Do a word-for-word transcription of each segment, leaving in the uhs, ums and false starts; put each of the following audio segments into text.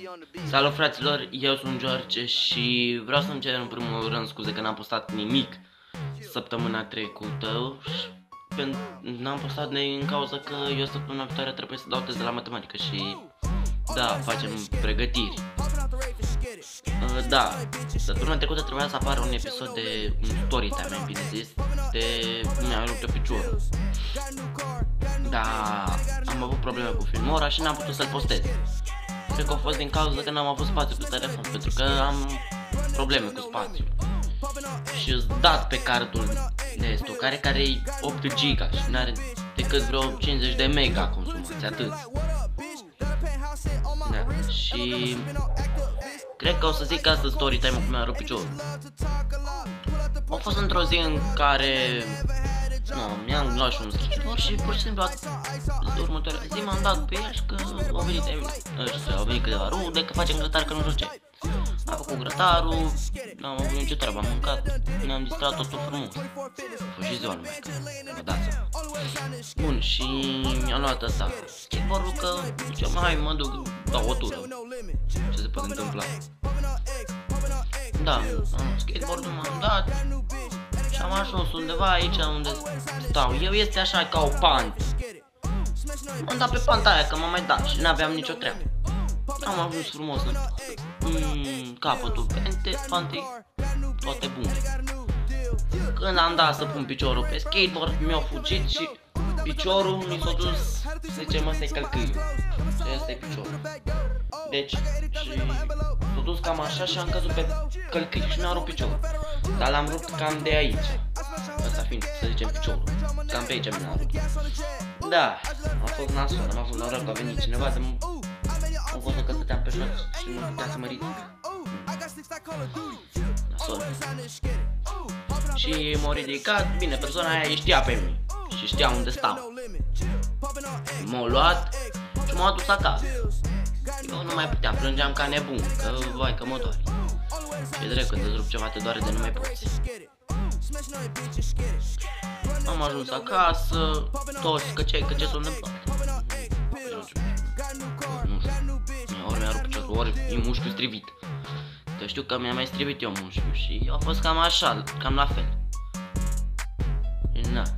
Salut fraților, eu sunt George și vreau să-mi cer în primul rând scuze că n-am postat nimic săptămâna trecută. N-am postat din cauza că eu săptămâna viitoare trebuie să dau test de la matematică și da, facem pregătiri. Uh, da, săptămâna trecută trebuia să apară un episod de un story time, mai bine zis, de mi-a rupt piciorul. Da, am avut probleme cu Filmora și n-am putut să-l postez. Cred că a fost din cauza că n-am avut spațiu pe telefon, pentru că am probleme cu spațiu. Și îți dat pe cardul de stocare care e opt giga și n-are decât vreo cincizeci de mega consumați, atât. Da, și cred că o să zic asta story time-ul cum mi-a rupt piciorul. A fost într-o zi în care nu, mi-am luat și un skateboard și pur și simplu de următoarea zi m-am dat pe ea și că au venit ăștia, au venit câteva rude, că facem grătar, că nu știu ce. Am făcut grătarul, n-am avut nicio treabă, am mâncat, ne-am distrat totul frumos. A fost și ziua lui maică, vă dați. Bun, și mi-am luat ăsta skateboard-ul că ziceam, hai mă duc, dau o tură, ce se poate întâmpla. Da, skateboard-ul m-am dat și am ajuns undeva aici unde stau eu, este așa ca o pantă. M-am dat pe panta aia că m-am mai dat și n-aveam nicio treabă. Am ajuns frumos în mm, capătul pente, pantei, toate bune. Când am dat să pun piciorul pe skateboard, mi-a fugit și piciorul mi s-a dus, să zicem, ăsta e călcâiul. Și ăsta e piciorul. Deci, și s-a dus cam așa și am căzut pe călcâi și mi-a rupt piciorul. Dar l-am rupt cam de aici. Ăsta fiind, să zicem, piciorul. Cam pe aici mi-a rupt. Da, a fost nasol, am avut noroc că a venit cineva de am văzut că stăteam pe jos și nu putea să mă ridic. Nasol. Și m-a ridicat, bine, persoana aia știa pe mine și știa unde stau. M-a luat și m-a adus acasă. Eu nu mai puteam, plângeam ca nebun, că vai că mă doare. Și e drept, când îți rup ceva te doare de nu mai poți. Am ajuns acasă, toți, că ce, că ce s-a întâmplat? Nu știu, ori mi-a rupt piciorul, ori e mușchiul strivit. Că știu că mi-a mai strivit eu mușchiul și a fost cam așa, cam la fel. Na.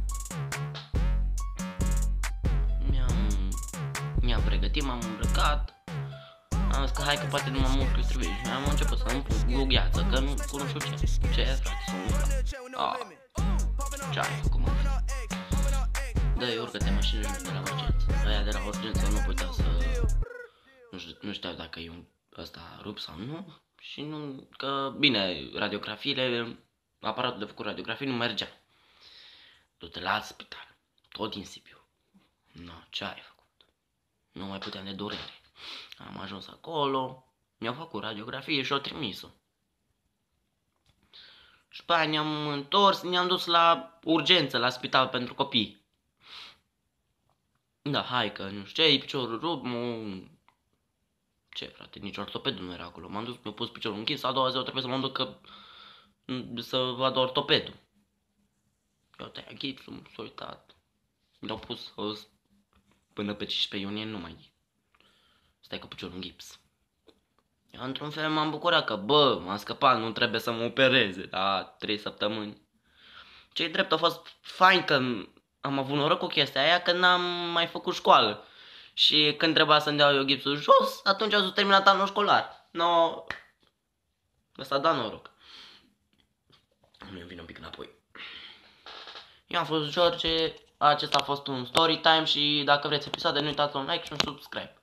Mi-am mi-am pregătit, m-am îmbrăcat. Am zis că hai că poate nu m-am mușchiul strivit și mi-am început să îmi pun cu gheață, că nu, cu nu știu ce. Ce e, frate, să umfla. Ah, ce ai făcut, mă? Dă-i, urcă-te în mașină și de la urgență. Aia de la urgență nu putea să... Nu, știu, nu știau dacă e un ăsta rup sau nu. Și nu... Că, bine, radiografiile, aparatul de făcut radiografii nu mergea. Du-te la spital, tot din Sibiu. No, ce ai făcut? Nu mai puteam de durere. Am ajuns acolo, mi-au făcut radiografie și o trimis-o. Și după aia ne-am întors, ne-am dus la urgență, la spital pentru copii. Da, hai că nu știu ce, piciorul rupt, mă... Ce, frate, nici ortopedul nu era acolo. M-am dus, mi-a pus piciorul închis, a doua zi o trebuie să mă duc că... să vadă ortopedul. Eu te-ai gipsul, s-a uitat. Mi-l-au pus o... până pe cincisprezece iunie nu mai... Stai cu piciorul în gips. Eu într-un fel m-am bucurat că, bă, m-am scăpat, nu trebuie să mă opereze, da, trei săptămâni. Ce-i drept, a fost fain că am avut noroc cu chestia aia că n-am mai făcut școală. Și când trebuia să-mi dau eu gipsul jos, atunci a terminat anul școlar. No, ăsta da noroc. Nu-mi vine un pic înapoi. Eu am fost George, acesta a fost un story time și dacă vreți episoade nu uitați un like și un subscribe.